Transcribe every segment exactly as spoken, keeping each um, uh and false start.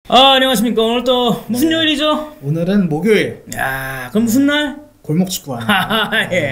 아, 안녕하십니까. 오늘 또 무슨 네. 요일이죠? 오늘은 목요일. 야, 그럼 무슨 날? 골목 축구하는. 예.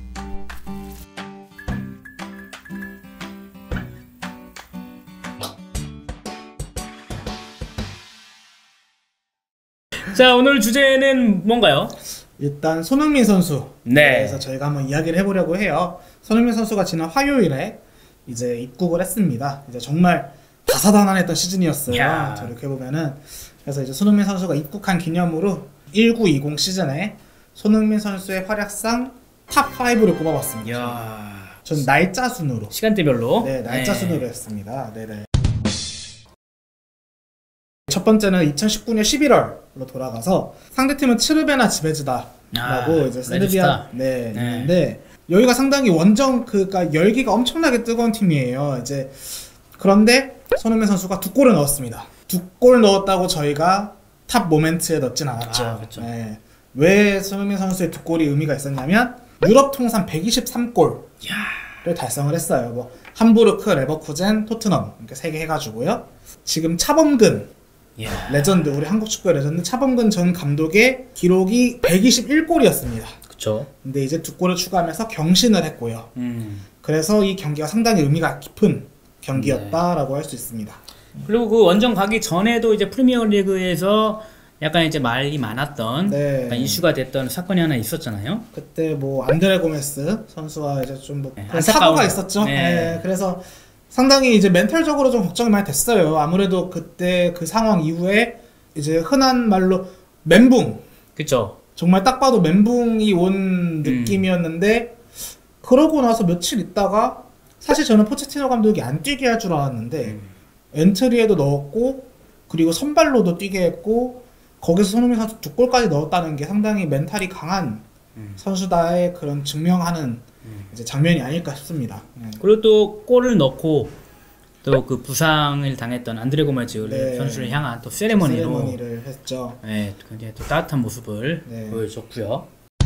자, 오늘 주제는 뭔가요? 일단 손흥민 선수. 네. 그래서 저희가 한번 이야기를 해보려고 해요. 손흥민 선수가 지난 화요일에 이제 입국을 했습니다. 이제 정말 다사다난했던 시즌이었어요. 야. 저렇게 보면은. 그래서 이제 손흥민 선수가 입국한 기념으로 천구백이십 시즌에 손흥민 선수의 활약상 탑 오를 꼽아봤습니다. 이야. 전 날짜 순으로. 시간대별로? 네, 날짜 네. 순으로 했습니다. 네네. 첫 번째는 이천십구 년 십일월로 돌아가서 상대팀은 트르베나 지베즈다라고 아, 이제 세르비아 레드스타. 네, 네. 있는데 여기가 상당히 원정 그니까 열기가 엄청나게 뜨거운 팀이에요. 이제 그런데 손흥민 선수가 두 골을 넣었습니다. 두 골 넣었다고 저희가 탑 모멘트에 넣진 않았죠. 아, 그렇죠. 네. 왜 손흥민 선수의 두 골이 의미가 있었냐면 유럽 통산 백이십삼 골을 달성을 했어요. 뭐 함부르크, 레버쿠젠, 토트넘 이렇게 세 개 해가지고요. 지금 차범근 이야. 레전드, 우리 한국 축구의 레전드 차범근 전 감독의 기록이 백이십일 골이었습니다. 그쵸. 근데 이제 두 골을 추가하면서 경신을 했고요. 음. 그래서 이 경기가 상당히 의미가 깊은 경기였다라고 할 수 있습니다. 그리고 그 원정 가기 전에도 이제 프리미어 리그에서 약간 이제 말이 많았던 네. 약간 이슈가 됐던 사건이 하나 있었잖아요. 그때 뭐 안드레 고메스 선수와 이제 좀뭐 네, 사고가 안타까운- 있었죠. 네. 네, 그래서 상당히 이제 멘탈적으로 좀 걱정이 많이 됐어요. 아무래도 그때 그 상황 이후에 이제 흔한 말로 멘붕, 그쵸. 정말 딱 봐도 멘붕이 온 느낌이었는데 그러고 나서 며칠 있다가 사실 저는 포체티노 감독이 안 뛰게 할 줄 알았는데 음. 엔트리에도 넣었고 그리고 선발로도 뛰게 했고 거기서 손흥민 선수 두 골까지 넣었다는 게 상당히 멘탈이 강한 음. 선수다의 그런 증명하는 음. 이제 장면이 아닐까 싶습니다. 네. 그리고 또 골을 넣고 또 그 부상을 당했던 안드레 고메즈 네. 선수를 향한 또 세레머니로 세레머니를 했죠. 네, 굉장히 또 따뜻한 모습을 네. 보여줬고요.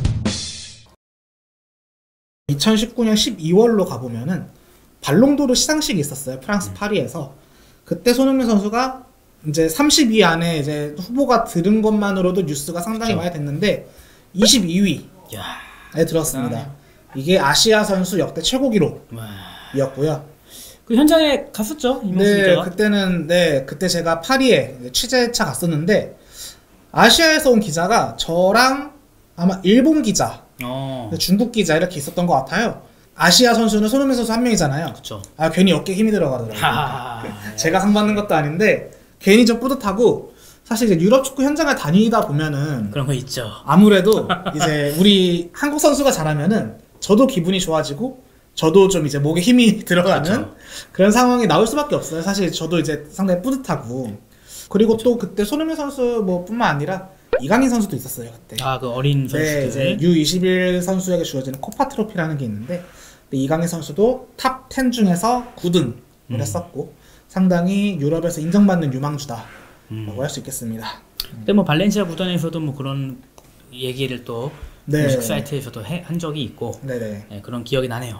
이천십구 년 십이월로 가보면은 발롱도르 시상식이 있었어요. 프랑스 음. 파리에서. 그때 손흥민 선수가 이제 삼십 위 안에 이제 후보가 들은 것만으로도 뉴스가 상당히 그쵸. 많이 됐는데 이십이 위에 이야, 들었습니다. 대단하네. 이게 아시아 선수 역대 최고 기록이었고요. 와. 그 현장에 갔었죠, 이명수 네, 기자가. 그때는 네, 그때 제가 파리에 이제 취재차 갔었는데 아시아에서 온 기자가 저랑 아마 일본 기자, 어, 중국 기자 이렇게 있었던 것 같아요. 아시아 선수는 손흥민 선수 한 명이잖아요. 그쵸. 아 괜히 어깨에 힘이 들어가더라고요. 하하. 제가 상 받는 것도 아닌데 괜히 좀 뿌듯하고 사실 이제 유럽 축구 현장을 다니다 보면은 그런 거 있죠. 아무래도 이제 우리 한국 선수가 잘하면은 저도 기분이 좋아지고 저도 좀 이제 목에 힘이 들어가는 그렇죠. 그런 상황이 나올 수밖에 없어요. 사실 저도 이제 상당히 뿌듯하고 그리고 또 그때 손흥민 선수 뭐 뿐만 아니라 이강인 선수도 있었어요 그때. 아, 그 어린 선수들. 네, 이제 유 이십일 선수에게 주어지는 코파 트로피라는 게 있는데 이강인 선수도 탑 텐 중에서 구 등을 음. 했었고 상당히 유럽에서 인정받는 유망주다라고 음. 할 수 있겠습니다. 근데 뭐 발렌시아 구단에서도 뭐 그런 얘기를 또 네. 공식 사이트에서도 해, 한 적이 있고 네네. 네, 그런 기억이 나네요.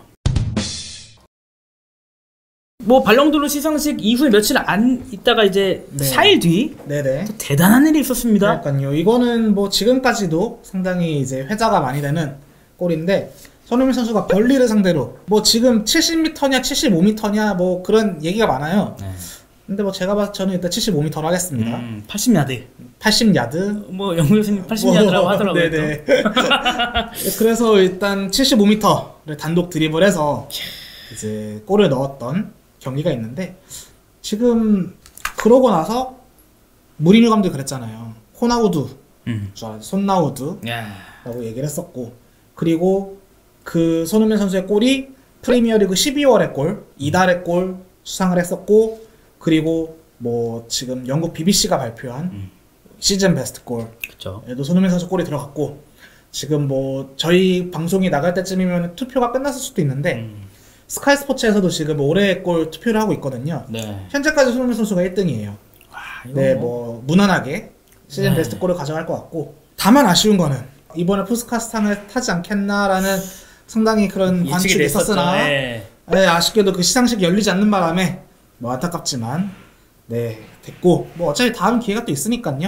뭐 발롱도르 시상식 이후에 며칠 안 있다가 이제 네. 사 일 뒤 네네. 또 대단한 일이 있었습니다. 그러니까요. 이거는 뭐 지금까지도 상당히 이제 회자가 많이 되는 골인데 손흥민 선수가 벌리를 상대로 뭐 지금 칠십 미터냐 칠십오 미터냐 뭐 그런 얘기가 많아요. 네. 근데 뭐 제가 봐서 저는 일단 칠십오 미터로 하겠습니다. 음, 팔십 야드. 팔십 야드. 뭐 영국 교수님 팔십 야드라고 하더라고요. 네네. 그래서 일단 칠십오 미터를 단독 드리블해서 이제 골을 넣었던 경기가 있는데 지금 그러고 나서 무리뉴 감독이 그랬잖아요. 호나우두, 음. 손나우두라고 야. 얘기를 했었고 그리고 그 손흥민 선수의 골이 프리미어리그 십이월의 골, 이달의 골 수상을 했었고 그리고 뭐 지금 영국 비비씨가 발표한 음. 시즌 베스트 골 그쵸. 에도 손흥민 선수 골이 들어갔고 지금 뭐 저희 방송이 나갈 때쯤이면 투표가 끝났을 수도 있는데 음. 스카이 스포츠에서도 지금 올해의 골 투표를 하고 있거든요. 네. 현재까지 손흥민 선수가 일 등이에요. 와, 이거 네, 뭐. 뭐 무난하게 시즌 네. 베스트 골을 가져갈 것 같고 다만 아쉬운 거는 이번에 푸스카스탕을 타지 않겠나라는 상당히 그런 예측이 관측이 됐었죠. 있었으나 네. 네, 아쉽게도 그 시상식이 열리지 않는 바람에 뭐 안타깝지만 네, 됐고 뭐 어차피 다음 기회가 또 있으니까요.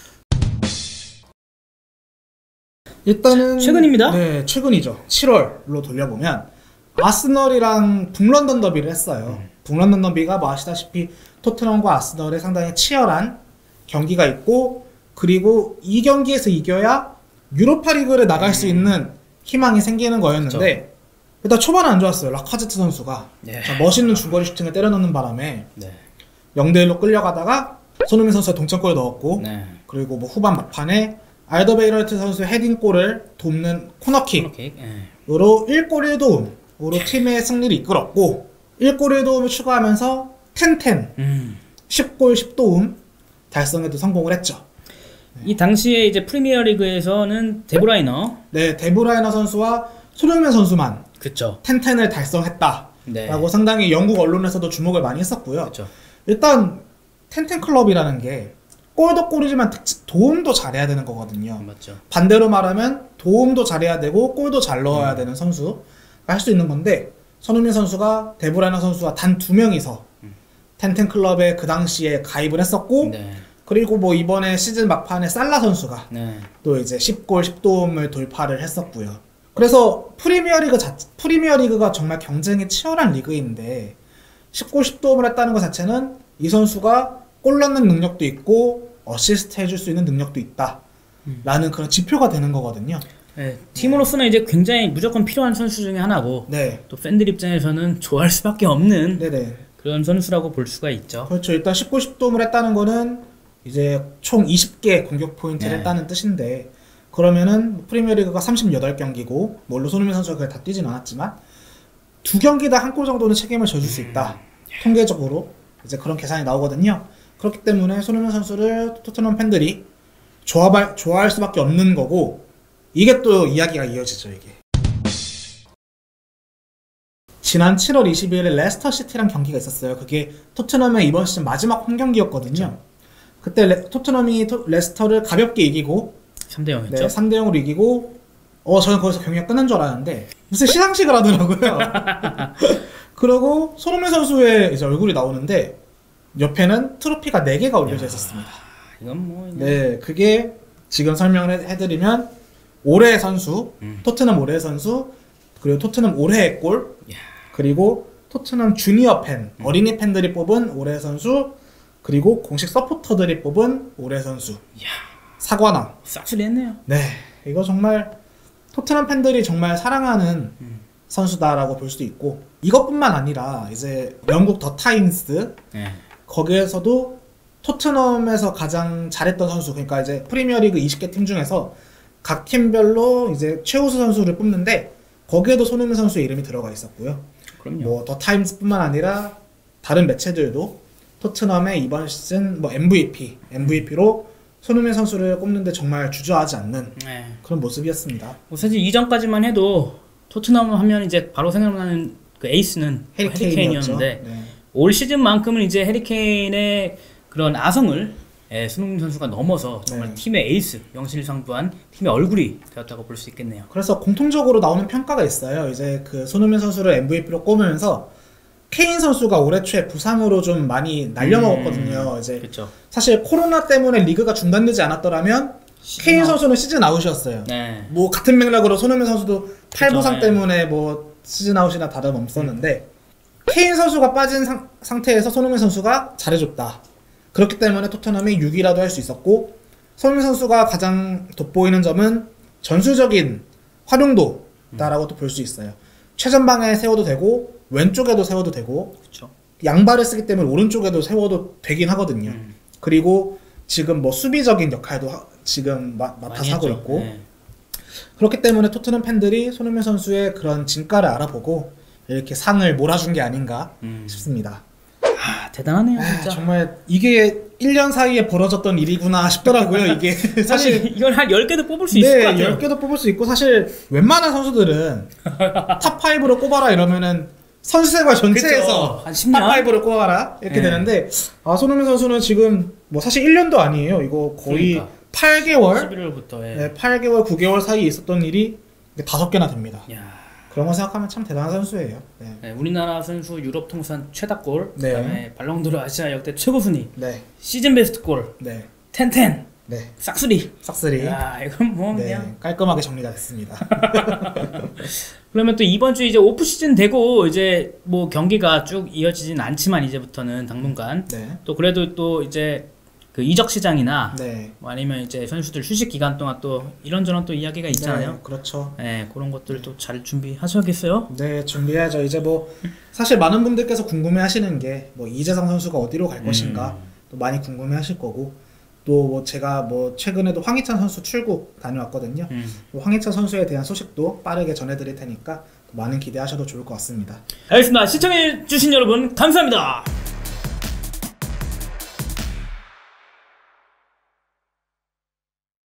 일단은 최근입니다. 네, 최근이죠. 칠월로 돌려보면 아스널이랑 북런던 더비를 했어요. 음. 북런던 더비가 뭐 아시다시피 토트넘과 아스널의 상당히 치열한 경기가 있고, 그리고 이 경기에서 이겨야 유로파리그를 나갈 음. 수 있는 희망이 생기는 거였는데 그렇죠. 일단 초반은 안 좋았어요. 라카제트 선수가 네. 자, 멋있는 중거리 슈팅을 때려 넣는 바람에 네. 영 대 일로 끌려가다가 손흥민 선수가 동점골을 넣었고, 네. 그리고 뭐 후반 막판에 알더베이럴트 선수의 헤딩골을 돕는 코너킥으로 코너킥. 예. 일 골 일 도움으로 팀의 승리를 이끌었고, 일 골 일 도움을 추가하면서 텐 텐 음. 십 골 십 도움 달성에도 성공을 했죠. 이 당시에 이제 프리미어리그에서는 데브라이너. 네, 데브라이너 선수와 손흥민 선수만 그쵸. 텐 텐을 달성했다라고 네. 상당히 영국 언론에서도 주목을 많이 했었고요. 그쵸. 일단 텐 텐 클럽이라는 게 골도 골이지만 특- 도움도 잘해야 되는 거거든요. 맞죠. 반대로 말하면 도움도 잘해야 되고 골도 잘 넣어야 음. 되는 선수가 할 수 있는 건데, 손흥민 선수가 데브라이너 선수와 단 두 명이서 음. 텐 텐 클럽에 그 당시에 가입을 했었고, 네. 그리고 뭐 이번에 시즌 막판에 살라 선수가 네. 또 이제 십 골 십 도움을 돌파를 했었고요. 그래서 프리미어리그 자, 프리미어리그가 정말 경쟁이 치열한 리그인데 십 골 십 도움을 했다는 것 자체는 이 선수가 골 넣는 능력도 있고 어시스트 해줄 수 있는 능력도 있다 라는 그런 지표가 되는 거거든요. 네. 팀으로서는 이제 굉장히 무조건 필요한 선수 중에 하나고, 네, 또 팬들 입장에서는 좋아할 수밖에 없는 네네. 그런 선수라고 볼 수가 있죠. 그렇죠. 일단 십 골 십 도움을 했다는 거는 이제 총 이십 개 공격 포인트를 네. 했다는 뜻인데, 그러면은 프리미어리그가 삼십팔 경기고 물론 손흥민 선수가 그래 다 뛰진 않았지만 두 경기다 한 골 정도는 책임을 져줄 수 있다. 통계적으로 이제 그런 계산이 나오거든요. 그렇기 때문에 손흥민 선수를 토트넘 팬들이 좋아할, 좋아할 수밖에 없는 거고, 이게 또 이야기가 이어지죠. 이게 지난 칠월 이십일일에 레스터 시티랑 경기가 있었어요. 그게 토트넘의 이번 시즌 마지막 홈 경기였거든요. 그때 레, 토트넘이 토, 레스터를 가볍게 이기고 삼 대 영이었죠. 네, 삼 대 영으로 이기고, 어 저는 거기서 경기가 끝난 줄 알았는데 무슨 시상식을 하더라고요. 그리고 손흥민 선수의 이제 얼굴이 나오는데 옆에는 트로피가 네 개가 올려져 있었습니다. 이건 뭐 그냥 네, 그게 지금 설명을 해- 해드리면 올해의 선수, 음. 토트넘 올해의 선수, 그리고 토트넘 올해의 골, 야. 그리고 토트넘 주니어 팬, 음. 어린이 팬들이 뽑은 올해의 선수, 그리고 공식 서포터들이 뽑은 올해의 선수. 야. 사관왕. 싹쓸이 했네요. 네, 이거 정말 토트넘 팬들이 정말 사랑하는 음. 선수다라고 볼 수도 있고, 이것뿐만 아니라 이제 영국 더 타임스 네. 거기에서도 토트넘에서 가장 잘했던 선수, 그러니까 이제 프리미어리그 이십 개 팀 중에서 각 팀별로 이제 최우수 선수를 뽑는데 거기에도 손흥민 선수의 이름이 들어가 있었고요. 그럼요. 뭐 더 타임스뿐만 아니라 다른 매체들도 토트넘의 이번 시즌 뭐 엠브이피, 엠브이피로 손흥민 선수를 꼽는데 정말 주저하지 않는 네. 그런 모습이었습니다. 뭐 사실 이전까지만 해도 토트넘 하면 이제 바로 생각나는 그 에이스는 해리케인이었죠. 해리케인이었는데, 네. 올 시즌만큼은 이제 해리케인의 그런 아성을 예, 손흥민 선수가 넘어서 정말 네. 팀의 에이스, 명실상부한 팀의 얼굴이 되었다고 볼 수 있겠네요. 그래서 공통적으로 나오는 평가가 있어요. 이제 그 손흥민 선수를 엠브이피로 꼽으면서 케인 선수가 올해 초에 부상으로 좀 많이 날려먹었거든요. 음, 이제 그렇죠. 사실 코로나 때문에 리그가 중단되지 않았더라면 케인 아웃. 선수는 시즌 아웃이었어요. 네. 뭐 같은 맥락으로 손흥민 선수도 팔 그쵸, 부상 네. 때문에 뭐 시즌 아웃이나 다름없었는데, 케인 선수가 빠진 상, 상태에서 손흥민 선수가 잘해줬다. 그렇기 때문에 토트넘이 육 위라도 할 수 있었고, 손흥민 선수가 가장 돋보이는 점은 전술적인 활용도다라고도 볼 수 있어요. 최전방에 세워도 되고 왼쪽에도 세워도 되고 그렇죠. 양발을 쓰기 때문에 오른쪽에도 세워도 되긴 하거든요. 음. 그리고 지금 뭐 수비적인 역할도 하, 지금 마, 맡아서 많이 하고 했죠. 있고, 네. 그렇기 때문에 토트넘 팬들이 손흥민 선수의 그런 진가를 알아보고 이렇게 상을 몰아준 게 아닌가 음. 싶습니다. 아, 대단하네요, 아, 진짜. 정말 이게 일 년 사이에 벌어졌던 일이구나 싶더라고요. 이게 사실 사실 이걸 한 열 개도 뽑을 수 있을 것 네, 같아요. 열 개도 뽑을 수 있고, 사실 웬만한 선수들은 탑 파이브로 꼽아라 이러면은 선수 생활 전체에서 그쵸. 한 십 년? 탑 파이브로 꼽아라 이렇게 네. 되는데, 아, 손흥민 선수는 지금 뭐 사실 일 년도 아니에요. 이거 거의 그러니까. 팔 개월, 십일월부터 예. 네, 팔 개월, 구 개월 사이에 있었던 일이 다섯 개나 됩니다. 야. 그런 거 생각하면 참 대단한 선수예요. 네. 네, 우리나라 선수 유럽 통산 최다골, 네. 그다음에 발롱도르 아시아 역대 최고 순위, 네. 시즌 베스트 골, 네. 텐텐, 네. 싹쓸이. 싹쓸이. 야, 이건 뭐 네. 그냥. 깔끔하게 정리가 됐습니다. 그러면 또 이번 주 이제 오프 시즌 되고 이제 뭐 경기가 쭉 이어지진 않지만 이제부터는 당분간 네. 또 그래도 또 이제 그 이적 시장이나 네. 뭐 아니면 이제 선수들 휴식 기간 동안 또 이런저런 또 이야기가 있잖아요. 네. 그렇죠. 네, 그런 것들 또 잘 준비하셔야겠어요. 네, 준비해야죠. 이제 뭐 사실 많은 분들께서 궁금해하시는 게 뭐 이재성 선수가 어디로 갈 음. 것인가 또 많이 궁금해하실 거고 또 뭐 제가 뭐 최근에도 황희찬 선수 출국 다녀왔거든요. 음. 뭐 황희찬 선수에 대한 소식도 빠르게 전해드릴 테니까 많은 기대하셔도 좋을 것 같습니다. 알겠습니다. 시청해주신 여러분 감사합니다.